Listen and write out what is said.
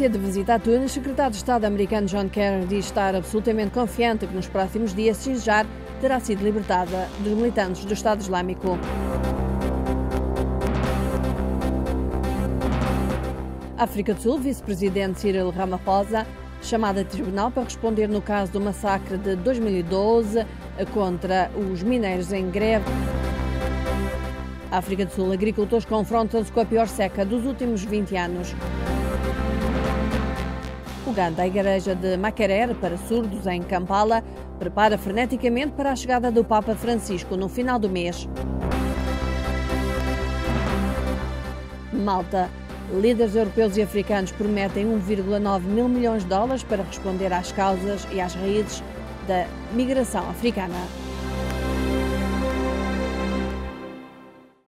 Tunísia, de visita a Tunis, o secretário de Estado americano John Kerry diz estar absolutamente confiante que nos próximos dias Sinjar terá sido libertada dos militantes do Estado Islâmico. África do Sul, vice-presidente Cyril Ramaphosa, chamado a tribunal para responder no caso do massacre de 2012 contra os mineiros em greve. África do Sul, agricultores confrontam-se com a pior seca dos últimos 20 anos. Uganda, a igreja de Makerere para surdos em Kampala, prepara freneticamente para a chegada do Papa Francisco no final do mês. Malta, líderes europeus e africanos prometem 1,9 mil milhões de dólares para responder às causas e às raízes da migração africana.